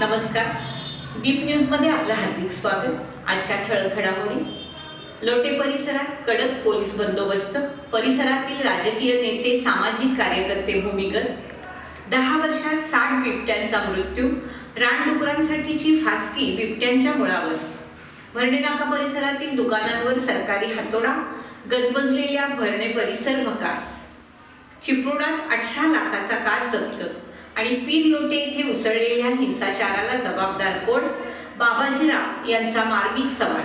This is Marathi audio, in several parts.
नमस्कार. दीप न्यूज मध्ये आपलं हार्दिक स्वागत. आजच्या ठळक घडामोडी. लोटे परिसरात कडक पोलीस बंदोबस्त, परिसरातील राजकीय नेते, सामाजिक कार्यकर्ते भूमिगत. 10 वर्षात 60 बिबट्यांचा मृत्यू, रानडुकरांसाठीची फासकी बिबट्यांच्या मुळावर. भरणे नाका परिसरातील दुकानांवर सरकारी हातोडा, गजबजलेल्या भरणे परिसर भकास. चिपळुणात 18 लाखाचा कार जप्त आणि पीर लोटे येथे उसळलेल्या हिंसाचाराला जबाबदार कोण? बाबाजीराव यांचा मार्मिक सवाल.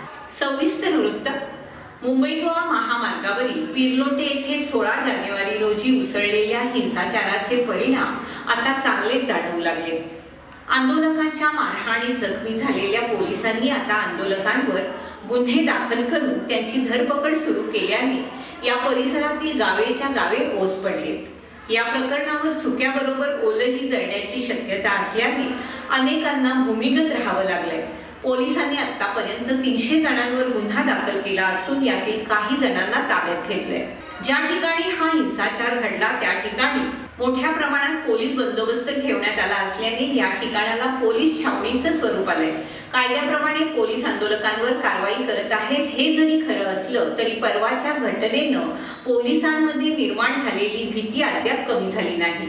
सविस्तर वृत्त. मुंबई गोवा महामार्गावरील पीरलोटे येथे 16 जानेवारी रोजी उसळलेल्या हिंसाचाराचे परिणाम आता चांगलेच जाणवू लागले. आंदोलकांच्या मारहाणीत जखमी झालेल्या पोलिसांनी आता आंदोलकांवर गुन्हे दाखल करून त्यांची धरपकड सुरू केल्याने या परिसरातील गावेच्या गावे ओस पडले. या प्रकरणावर सुक्याबरोबर ओलही जळण्याची शक्यता असल्याने अनेकांना भूमिगत राहावं लागलंय. पोलिसांनी आतापर्यंत 300 जणांवर गुन्हा दाखल केला असून यातील काही जणांना ताब्यात घेतलंय. ज्या ठिकाणी हा हिंसाचार घडला त्या ठिकाणी मोठ्या प्रमाणात पोलीस बंदोबस्त ठेवण्यात आला असल्याने या ठिकाणाला पोलीस छावणीचं स्वरूप आलंय. कायद्याप्रमाणे पोलीस आंदोलकांवर कारवाई करत आहेत हे जरी खरं असलं तरी परवाच्या घटनेनं पोलिसांमध्ये निर्माण झालेली भीती अद्याप कमी झाली नाही.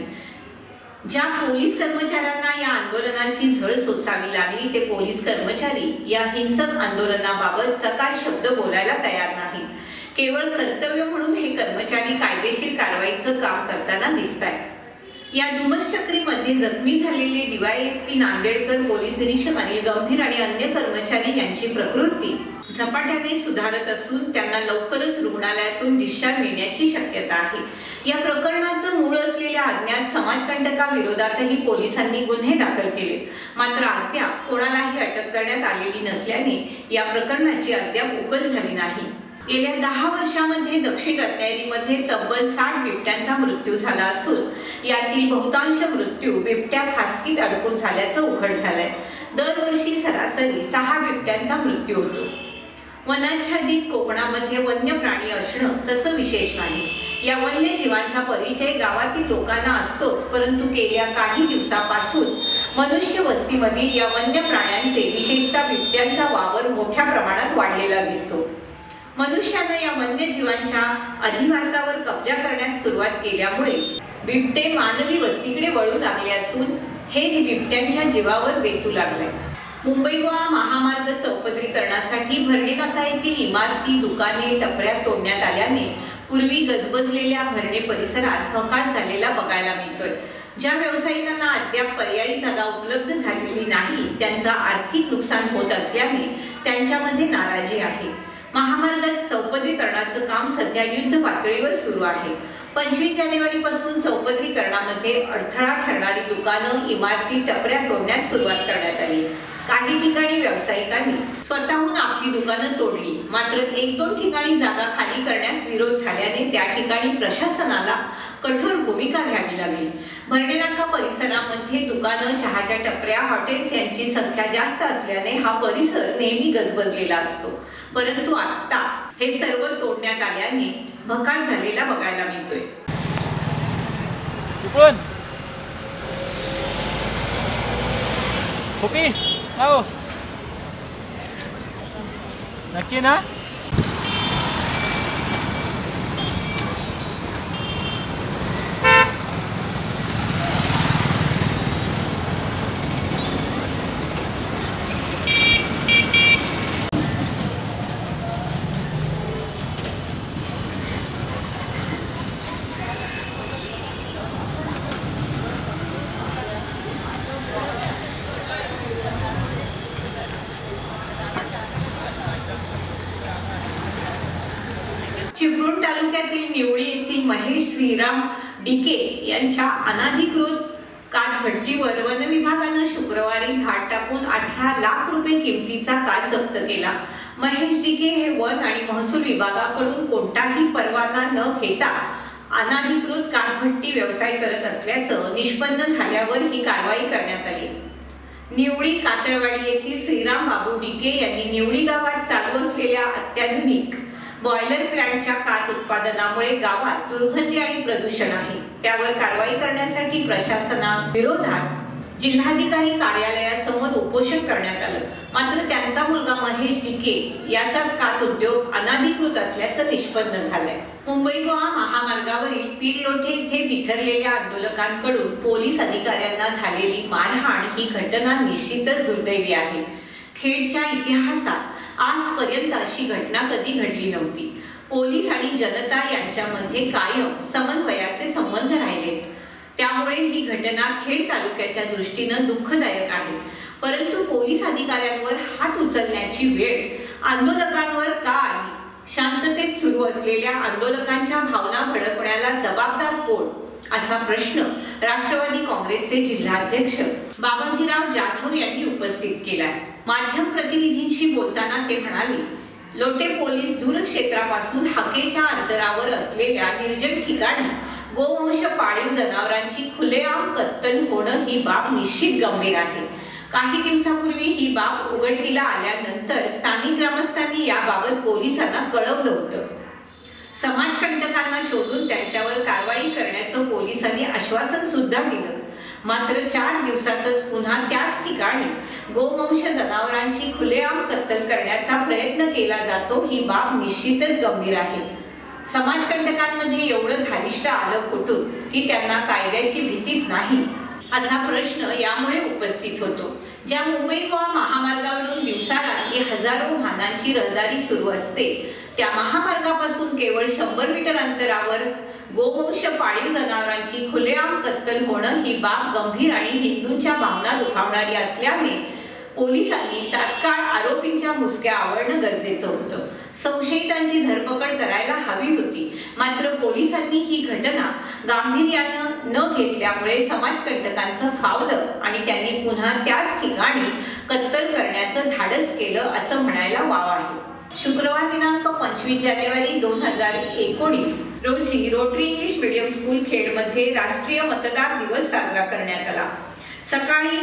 ज्या पोलीस कर्मचाऱ्यांना या आंदोलनाची झळ सोसावी लागली ते पोलीस कर्मचारी या हिंसक आंदोलनाबाबत चकार शब्द बोलायला तयार नाहीत. केवळ कर्तव्य म्हणून हे कर्मचारी कायदेशीर कारवाईचं काम करताना दिसतायत. या धुमश्चक्रीमध्ये जखमी झालेले DYSP नांदेडकर, पोलीस निरीक्षक अनिल गंभीर आणि अन्य कर्मचारी यांची प्रकृती झपाट्याने सुधारत असून त्यांना लवकरच रुग्णालयातून डिस्चार्ज मिळण्याची शक्यता आहे. या प्रकरणाचं मूळ असलेल्या अज्ञात समाजकंटकाविरोधातही पोलिसांनी गुन्हे दाखल केले. मात्र अद्याप कोणालाही अटक करण्यात आलेली नसल्याने या प्रकरणाची अद्याप उकल झाली नाही. गेल्या 10 वर्षांमध्ये दक्षिण रत्नागिरीमध्ये तब्बल 60 बिबट्यांचा मृत्यू झाला असून यातील बहुतांश मृत्यू बिबट्या फासकीत अडकून झाल्याचं उघड झालंय. दरवर्षी सरासरी 6 बिबट्यांचा मृत्यू होतो. वनाच्छादित कोकणामध्ये वन्य प्राणी असणं तसं विशेष नाही. या वन्यजीवांचा परिचय गावातील लोकांना असतोच, परंतु गेल्या काही दिवसापासून मनुष्य वस्तीमधील या वन्य प्राण्यांचे, विशेषतः बिबट्यांचा वावर मोठ्या प्रमाणात वाढलेला दिसतो. मनुष्यानं या वन्यजीवांच्या अधिवासावर कब्जा करण्यास सुरुवात केल्यामुळे बिबटे मानवी वस्तीकडे वळू लागले असून हेच बिबट्यांच्या जीवावर बेतू लागले. मुंबई गोवा महामार्ग चौपदरीकरणासाठी भरणे नाका येथील इमारती, दुकाने, टपऱ्या तोडण्यात आल्याने पूर्वी गजबजलेल्या भरणे परिसरात भकास झालेला बघायला मिळतोय. ज्या व्यावसायिकांना अद्याप पर्यायी जागा उपलब्ध झालेली नाही त्यांचा आर्थिक नुकसान होत असल्याने त्यांच्यामध्ये नाराजी आहे. महामार्गात चौपदरीकरणाचं काम सध्या युद्ध पातळीवर सुरू आहे. 25 जानेवारी पासून चौपदरीकरणामध्ये अडथळा ठरणारी दुकानं, इमारती, टपऱ्या तोडण्यास सुरुवात करण्यात आली. काही ठिकाणी व्यावसायिकांनी स्वतःहून आपली दुकानं तोडली. मात्र 1-2 ठिकाणी जागा खाली करण्यास विरोध झाल्याने त्या ठिकाणी प्रशासनाला कठोर भूमिका घ्यावी लागली. भरणे नाका परिसरामध्ये दुकानं, चहाच्या टपऱ्या, हॉटेल्स यांची संख्या जास्त असल्याने हा परिसर नेहमी गजबजलेला असतो. परंतु आता हे सर्व तोडण्यात आल्याने भकास झालेला बघायला मिळतोय. नक्की ना? चिपळूण तालुक्यातील निवळी येथील महेश श्रीराम डिके यांच्या अनाधिकृत कातभट्टीवर वन विभागानं शुक्रवारी धाड टाकून 18 लाख रुपये किमतीचा कात जप्त केला. महेश डिके हे वन आणि महसूल विभागाकडून कोणताही परवाना न घेता अनाधिकृत कातभट्टी व्यवसाय करत असल्याचं निष्पन्न झाल्यावर ही कारवाई करण्यात आली. निवळी कातळवाडी येथील श्रीराम बाबू डिके यांनी निवळी गावात चालू असलेल्या अत्याधुनिक बॉयलर प्लांटच्या कात उत्पादनामुळे गावात दुर्गंधी आणि प्रदूषण आहे. त्यावर कारवाई करण्यासाठी प्रशासनाविरोधात जिल्हाधिकारी कार्यालयासमोर उपोषण करण्यात आलं, मात्र त्यांचा मुलगा महेश डिके याचाच कात उद्योग अनाधिकृत असल्याचं निष्पन्न झालंय। मुंबई गोवा महामार्गावरील पीरलोटे येथे बिथरलेल्या आंदोलकांकडून पोलीस अधिकाऱ्यांना झालेली मारहाण ही घटना निश्चितच दुर्दैवी आहे। खेडच्या इतिहासात आजपर्यंत अशी घटना कधी घडली नव्हती। पोलीस आणि जनता यांच्यामध्ये कायम समन्वयाचे संबंध राहिलेत, त्यामुळे ही घटना खेड तालुक्याच्या दृष्टीने दुःखदायक आहे। परंतु पोलीस अधिकाऱ्यांवर हात उचलण्याची वेळ आंदोलकांवर का आली? शांततेत सुरू असलेल्या आंदोलकांच्या भावना भडकवण्याला जबाबदार कोण, असा प्रश्न राष्ट्रवादी काँग्रेसचे जिल्हाध्यक्ष बाबाजीराव जाधव यांनी उपस्थित केलाय। माध्यम प्रतिनिधींशी बोलताना ते म्हणाले, लोटे पोलीस दूर क्षेत्रापासून हाकेच्या अंतरावर असलेल्या निर्जन ठिकाणी गोवंश पाळीव जनावरांची खुलेआम कत्तल होणं ही बाब निश्चित गंभीर आहे। काही दिवसापूर्वी ही बाब उघडकीला आल्यानंतर स्थानिक ग्रामस्थांनी याबाबत पोलिसांना कळवलं होतं। समाजकंटकांना शोधून त्यांच्यावर कारवाई करण्याचं पोलिसांनी आश्वासन सुद्धा दिलं, मात्र 4 दिवसातच पुन्हा त्याच ठिकाणी गोवंश जनावरांची खुलेआम कत्तल करण्याचा प्रयत्न केला जातो ही बाब निश्चितच गंभीर आहे। समाजकंटकांमध्ये एवढं धारिष्ट आलं कुठून की त्यांना कायद्याची भीतीच नाही, असा प्रश्न यामुळे उपस्थित होतो। ज्या मुंबई गोवा महामार्गावरून दिवसारात्री हजारो वाहनांची रहदारी सुरू असते, त्या महामार्गापासून केवळ 100 मीटर अंतरावर गोवंश पाळीव जनावरांची खुलेआम कत्तल होणं ही बाब गंभीर आणि हिंदूंच्या भावना दुखावणारी असल्याने पोलिसांनी तात्काळ आरोपींच्या मुसक्या आवळणं गरजेचं होतं। संशयितांची धरपकड करायला हवी होती, मात्र पोलिसांनी ही घटना गांभीर्यानं न घेतल्यामुळे समाजकंटकांचं फावलं आणि त्यांनी पुन्हा त्याच ठिकाणी कत्तल करण्याचं धाडस केलं असं म्हणायला वाव आहे। शुक्रवार दिनांक 25 जानेवारी 2019 रोजी रोटरी इंग्लिश मीडियम स्कूल खेडमध्ये राष्ट्रीय मतदार दिवस साजरा करण्यात आला। सकाळी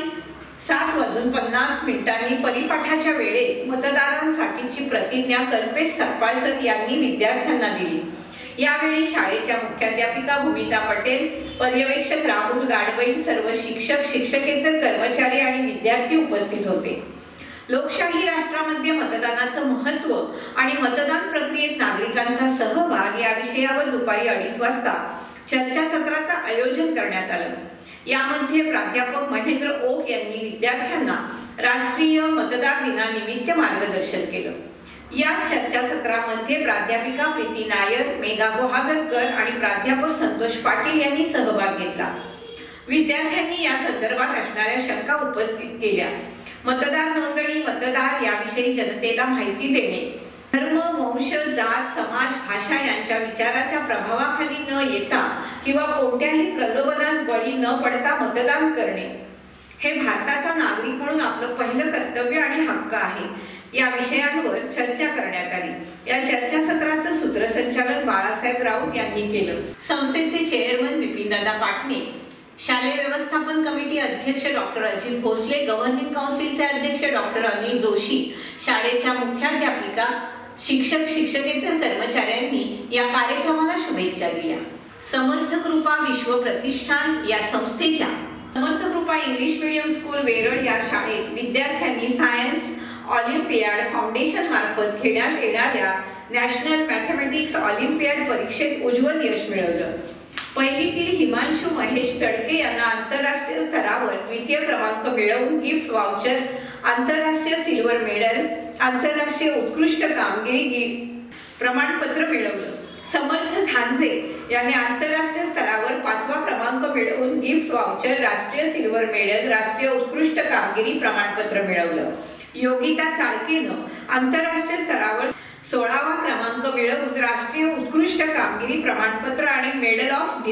7:50 परिपाठाच्या वेळेस मतदारांसाठीची प्रतिज्ञा कल्पेश सकपाळकर यांनी विद्यार्थ्यांना दिली। यावेळी शाळेच्या मुख्याध्यापिका भूमिता पटेल, पर्यवेक्षक राहुल गाडबैल, सर्व शिक्षक, शिक्षकेतर कर्मचारी आणि विद्यार्थी उपस्थित होते। लोकशाही राष्ट्रामध्ये मतदानाचं महत्त्व आणि मतदान प्रक्रियेत नागरिकांचा सहभाग या विषयावर दुपारी 2:30 वाजता चर्चासत्राचं आयोजन करण्यात आलं। यामध्ये प्राध्यापक महेंद्र ओक यांनी विद्यार्थ्यांना राष्ट्रीय मतदार दिनानिमित्त मार्गदर्शन केलं। या चर्चासत्रामध्ये प्राध्यापिका प्रीती नायर, मेघा गोहागरकर आणि प्राध्यापक संतोष पाटील यांनी सहभाग घेतला। विद्यार्थ्यांनी या संदर्भात असणाऱ्या शंका उपस्थित केल्या। मतदार नोंदणी, मतदार याविषयी जनतेला माहिती देणे, धर्म, वंश, जात, समाज, भाषा यांच्या विचाराच्या प्रभावाखाली न येता किंवा कोणत्याही प्रलोभनास बळी न पडता मतदान करणे हे भारताचा नागरिक म्हणून आपलं पहिलं कर्तव्य आणि हक्क आहे। या विषयांवर चर्चा करण्यात आली। या चर्चासत्राचं सूत्रसंचालन बाळासाहेब राऊत यांनी केलं। संस्थेचे चेअरमन विपिनदादा पाटणे, शालेय व्यवस्थापन कमिटी अध्यक्ष डॉक्टर अजित भोसले, गव्हर्निंग काउन्सिलचे अध्यक्ष डॉक्टर अनिल जोशी, शाळेच्या मुख्याध्यापिका, शिक्षक, शिक्षकेतर कर्मचाऱ्यांनी या कार्यक्रमाला शुभेच्छा दिल्या। समर्थ कृपा विश्व प्रतिष्ठान या संस्थेच्या समर्थ कृपा इंग्लिश मीडियम स्कूल वेरळ या शाळेत विद्यार्थ्यांनी सायन्स ऑलिम्पियाड फाउंडेशन मार्फत घेण्यात येणाऱ्या नॅशनल मॅथमॅटिक्स ऑलिम्पियाड परीक्षेत उज्ज्वल यश मिळवलं। पहिलीतील हिमांशु महेश तडके यांना आंतरराष्ट्रीय स्तरावर द्वितीय क्रमांक मिळवून गिफ्ट वाउचर, आंतरराष्ट्रीय सिल्वर मेडल, आंतरराष्ट्रीय उत्कृष्ट कामगिरी प्रमाणपत्र मिळवलं। समर्थ झांजे यांनी आंतरराष्ट्रीय स्तरावर 5वा क्रमांक मिळवून गिफ्ट वाउचर, राष्ट्रीय सिल्वर मेडल, राष्ट्रीय उत्कृष्ट कामगिरी प्रमाणपत्र मिळवलं। योगिता चाळकेनं आंतरराष्ट्रीय स्तरावर 16वा क्रमांक मिळवून राष्ट्रीय उत्कृष्ट कामगिरी प्रमाणपत्र आणि मेडल ऑफ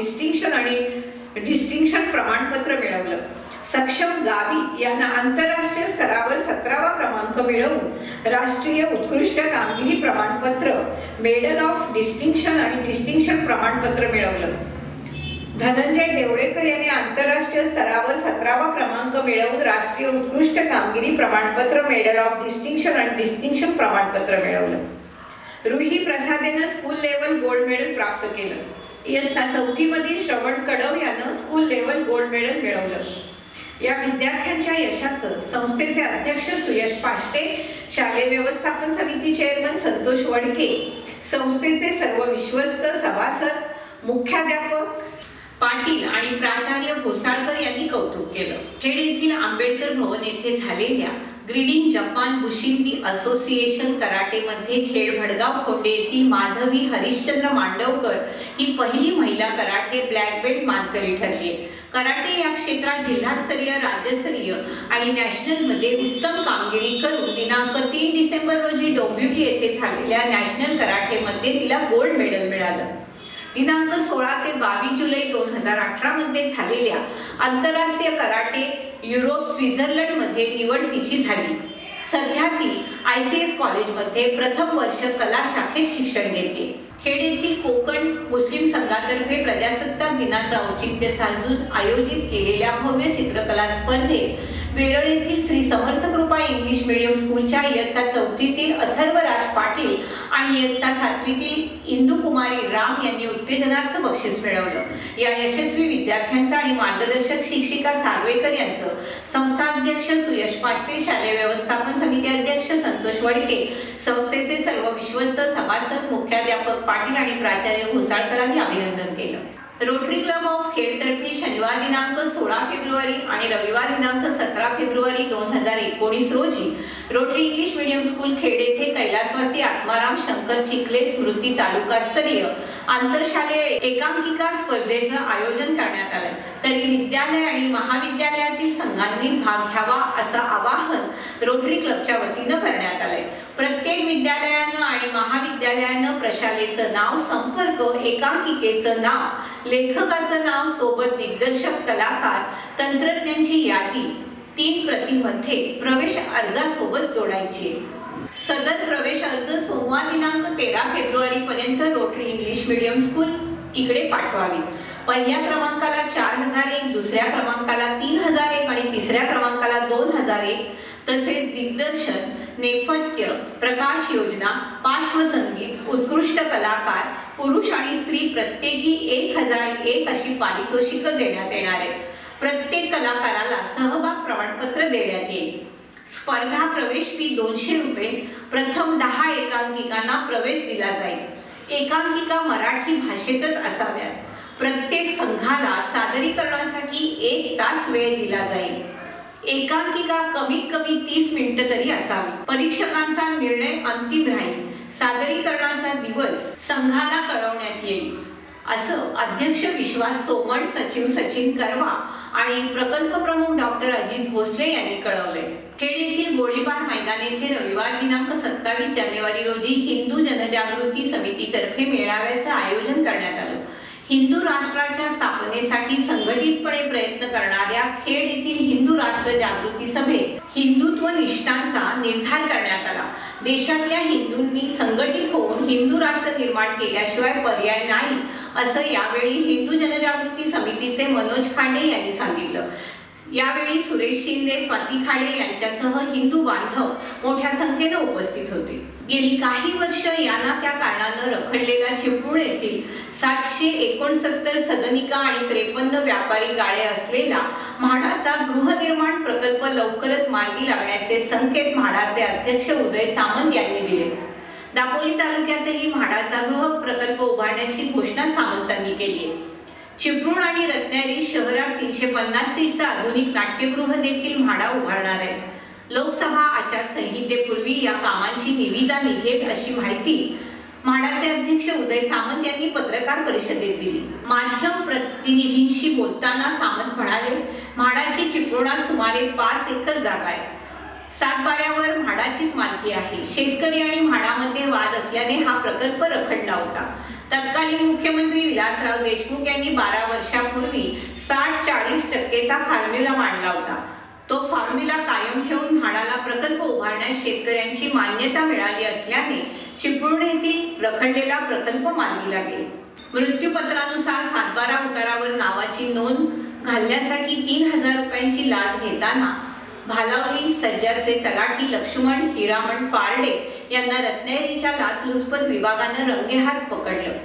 डिस्टिंक्शन प्रमाणपत्र मिळवलं। सक्षम गावित यांना आंतरराष्ट्रीय स्तरावर 17वा क्रमांक मिळवून राष्ट्रीय उत्कृष्ट कामगिरी प्रमाणपत्र, मेडल ऑफ डिस्टिंक्शन प्रमाणपत्र मिळवलं। धनंजय देवडेकर यांनी आंतरराष्ट्रीय स्तरावर 17वा क्रमांक मिळवून राष्ट्रीय उत्कृष्ट कामगिरी प्रमाणपत्र, मेडल ऑफ डिस्टिंक्शन प्रमाणपत्र मिळवलं। रुही प्रसादेनं स्कूल लेवल गोल्ड मेडल प्राप्त केलं। इयत्ता 4थी मधील श्रवण कडव यानं स्कूल लेवल गोल्ड मेडल मिळवलं। या विद्यार्थ्यांच्या यशाचं संस्थेचे अध्यक्ष सुयश पाष्टे, शालेय व्यवस्थापन समिती चेअरमन संतोष वडके, संस्थेचे सर्व विश्वस्त सभासद, मुख्याध्यापक पाटील आणि प्राचार्य घोसाळकर यांनी कौतुक केलं. खेड येथील आंबेडकर भवन येथे झालेल्या ग्रीडिंग जपान बुशिंदी असोसिएशन कराटेमध्ये खेड भडगाव खोंडे येथील माधवी हरिश्चंद्र मांडवकर ही पहिली महिला कराटे ब्लॅक बेल्ट मानकरी ठरली. कराटे या क्षेत्रात जिल्हास्तरीय, राज्यस्तरीय आणि नॅशनल मध्ये उत्तम कामगिरी करून दिनांक 3 डिसेंबर रोजी डोंबिवली येथे झालेल्या नॅशनल कराटेमध्ये तिला गोल्ड मेडल मिळालं. दिनांक 16 ते 22 जुलै 2018 मध्ये झालेल्या आंतरराष्ट्रीय कराटे युरोप स्वित्झर्लंड मध्ये निवड तिची झाली. सध्या ती ICS कॉलेजमध्ये प्रथम वर्ष कला शाखेत शिक्षण घेते. खेड येथील कोकण मुस्लिम संघातर्फे प्रजासत्ताक दिनाचं औचित्य साधून आयोजित केलेल्या भव्य चित्रकला स्पर्धेत वेरळ येथील श्री समर्थ कृपा इंग्लिश मीडियम स्कूलच्या इयत्ता 4थीतील अथर्वराज पाटील आणि इयत्ता 7वीतील इंदुकुमारी राम यांनी उत्तेजनार्थ बक्षीस मिळवलं. या यशस्वी विद्यार्थ्यांचा आणि मार्गदर्शक शिक्षिका सार्वेकर यांचं संस्था अध्यक्ष सुयश पाष्टे, शालेय व्यवस्थापन समिती अध्यक्ष संतोष वडके, संस्थेचे सर्व विश्वस्त सभासद, मुख्याध्यापक पाटील आणि प्राचार्य घोसाळकरांनी अभिनंदन केलं. रोटरी क्लब ऑफ खेड तर्फे शनिवार दिनांक 16 फेब्रुवारी आणि रविवार दिनांक 17 फेब्रुवारी 2019 रोजी Rotary English medium school Khed येथे कैलासवासी आत्माराम शंकर चिखले स्मृती तालुकास्तरीय आंतरशालेय एकांकिका स्पर्धेचं आयोजन करण्यात आलं. तरी विद्यालय आणि महाविद्यालयातील संघांनी भाग घ्यावा असं आवाहन रोटरी क्लबच्या वतीनं करण्यात आलंय. प्रत्येक विद्यालयानं आणि महाविद्यालयानं प्रशालेचं नाव, संपर्क, एकांकिकेचं नाव, लेखकाचं नाव सोबत दिग्दर्शक, कलाकार, तंत्रज्ञांची यादी 3 प्रतीमध्ये प्रवेश अर्जासोबत जोडायची. सदर प्रवेश अर्ज सोमवार दिनांक 13 फेब्रुवारी पर्यंत रोटरी इंग्लिश मीडियम स्कूल इकडे पाठवावी. पहिल्या क्रमांकाला 4001, दुसऱ्या क्रमांकाला 3001 आणि तिसऱ्या क्रमांकाला 2001. तसेच दिग्दर्शन, नेपथ्य, प्रकाश योजना, पार्श्वसंगीत, उत्कृष्ट कलाकार, पुरुष आणि स्त्री प्रत्येकी 1001 अशी पारितोषिकं देण्यात येणार आहेत. प्रत्येक कलाकाराला सहभाग प्रमाणपत्र देण्यात येईल. स्पर्धा प्रवेश फी 200 रुपये. प्रथम 10 एकांकिकांना प्रवेश दिला जाईल. एकांकिका मराठी भाषेतच असाव्यात. प्रत्येक संघाला सादरीकरणासाठी 1 तास वेळ दिला जाईल. एकांकिका कमीत कमी 30 मिनिटं तरी असावी. परीक्षकांचा निर्णय अंतिम राहील. सादरीकरणाचा दिवस संघाला कळवण्यात येईल असं अध्यक्ष विश्वास सोमण, सचिव सचिन करवा आणि प्रकल्प प्रमुख डॉक्टर अजित भोसले यांनी कळवले. खेड येथील गोळीबार मैदान येथे रविवार दिनांक 27 जानेवारी रोजी हिंदू जनजागृती समितीतर्फे मेळाव्याचं आयोजन करण्यात आलं. हिंदू राष्ट्राच्या स्थापनेसाठी संघटितपणे प्रयत्न करणाऱ्या खेड येथील हिंदू राष्ट्र जागृती सभेत हिंदुत्व निष्ठांचा निर्धार करण्यात आला. देशातल्या हिंदूंनी संघटित होऊन हिंदू राष्ट्र निर्माण केल्याशिवाय पर्याय नाही असं यावेळी हिंदू जनजागृती समितीचे मनोज खांडे यांनी सांगितलं. यावेळी सुरेश शिंदे, स्वाती खाडे यांच्यासह हिंदू बांधव मोठ्या संख्येने उपस्थित होते. गेली काही वर्ष याना त्या कारणानं रखडलेला चिपळूण येथील 769 सदनिका आणि 53 व्यापारी गाळे असलेला म्हाडाचा गृहनिर्माण प्रकल्प लवकरच मार्गी लागण्याचे संकेत म्हाडाचे अध्यक्ष उदय सामंत यांनी दिले. दापोली तालुक्यातही म्हाडाचा गृह प्रकल्प उभारण्याची घोषणा सामंतांनी केली आहे. चिपळूण आणि रत्नागिरी शहरात 350 सीटचं आधुनिक नाट्यगृह देखील म्हाडा उभारणार आहे. लोकसभा आचारसंहितेपूर्वी या कामांची निविदा निघेल अशी माहिती म्हाडाचे अध्यक्ष उदय सामंत यांनी पत्रकार परिषदेत दिली. माध्यम प्रतिनिधींशी बोलताना सामंत म्हणाले, म्हाडाची चिपळूणात सुमारे 5 एकर जागा आहे. सातबाऱ्यावर म्हाडाचीच मालकी आहे. शेतकरी आणि म्हाडामध्ये वाद असल्याने हा प्रकल्प रखडला होता. तत्कालीन मुख्यमंत्री विलासराव देशमुख यांनी 12 वर्षापूर्वी 60-40% फॉर्म्युला मांडला होता. तो फॉर्म्युला कायम ठेवून म्हाडाला प्रकल्प उभारण्यास शेतकऱ्यांची मान्यता मिळाली असल्याने चिपळूण येथील रखडलेला प्रकल्प मार्गी लागेल. मृत्यूपत्रानुसार सातबारा उतारावर नावाची नोंद घालण्यासाठी 3000 रुपयांची लाच घेताना भालावली सज्जाचे तलाठी लक्ष्मण हिरामण पारडे यांना रत्नागिरीच्या लाचलुचपत विभागानं रंगेहात पकडलं.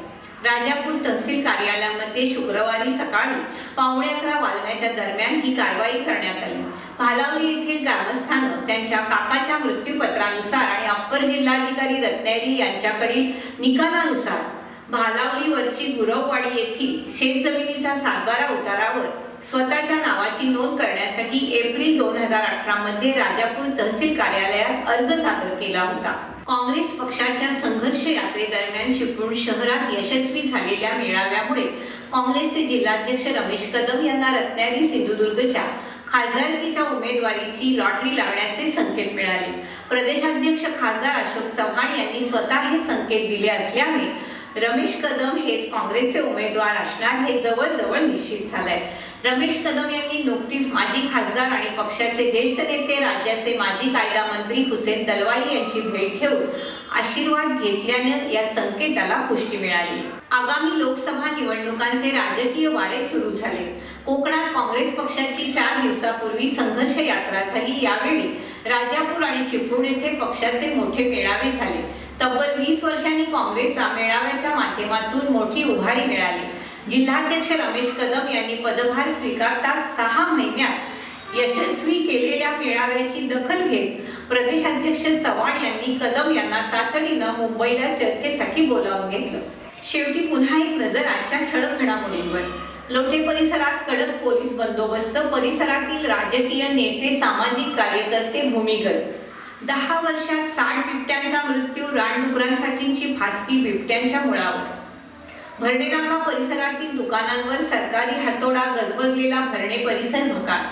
राजापूर तहसील कार्यालयामध्ये शुक्रवारी सकाळी 11:15 वाजण्याच्या दरम्यान ही कारवाई करण्यात आली। भालावली येथील ग्रामस्थांनं त्यांच्या काकाच्या मृत्यूपत्रानुसार आणि अप्पर जिल्हाधिकारी रत्नागिरी यांच्याकडील निकालानुसार भालावलीवरची गुरववाडी येथील शेतजमिनीच्या सातबारा उतारावर स्वतःच्या नावाची नोंद करण्यासाठी एप्रिल 2018 मध्ये राजापूर तहसील कार्यालयात अर्ज सादर केला होता। काँग्रेस पक्षाच्या संघर्ष यात्रेदरम्यान चिपळूण शहरात यशस्वी झालेल्या मेळाव्यामुळे काँग्रेसचे जिल्हाध्यक्ष रमेश कदम यांना रत्नागिरी सिंधुदुर्गच्या खासदारकीच्या उमेदवारीची लॉटरी लागण्याचे संकेत मिळाले। प्रदेशाध्यक्ष खासदार अशोक चव्हाण यांनी स्वतः हे संकेत दिले असल्याने रमेश कदम हेच काँग्रेसचे उमेदवार असणार हे जवळजवळ निश्चित झालंय। रमेश कदम यांनी नुकतीच माजी खासदार आणि पक्षाचे ज्येष्ठ नेते राज्याचे माजी कायदा मंत्री हुसेन दलवाई यांची भेट घेऊन आशीर्वाद घेतल्याने या संकेताला पुष्टी मिळाली। आगामी लोकसभा निवडणुकांचे राजकीय वारे सुरू झाले। कोकणात काँग्रेस पक्षाची 4 दिवसापूर्वी संघर्ष यात्रा झाली। यावेळी राजापूर आणि चिपळूण येथे पक्षाचे मोठे मेळावे झाले। तब्बल 20 वर्षांनी काँग्रेसला मेळाव्याच्या माध्यमातून मोठी उभारी मिळाली। जिल्हाध्यक्ष रमेश कदम यांनी पदभार स्वीकारताच 6 महिन्यात यशस्वी केलेल्या मेळाव्याची दखल घेत प्रदेशाध्यक्ष चव्हाण यांनी कदम यांना तातडीनं मुंबईला चर्चेसाठी बोलावून घेतलं। शेवटी पुन्हा एक नजर आजच्या ठळक घडामोडींवर। लोटे परिसरात कडक पोलीस बंदोबस्त, परिसरातील राजकीय नेते, सामाजिक कार्यकर्ते भूमिगत। 10 वर्षात 60 बिबट्यांचा मृत्यू, रानडुकरांसाठीची फासकी बिबट्यांच्या मुळावर। भरणे नाका परिसरातील दुकानांवर सरकारी हातोडा, गजबजलेला भरणे परिसर भकास।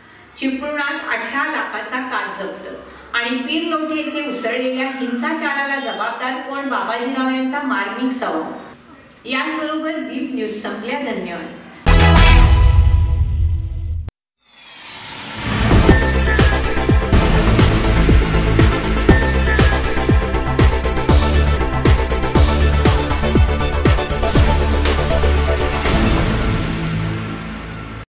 चिपळुणात 18 लाखाचा काच जप्त आणि पीर लोटे येथे उसळलेल्या हिंसाचाराला जबाबदार कोण? बाबाजीराव यांचा मार्मिक सवाल। याचबरोबर दीप न्यूज संपल्या। धन्यवाद।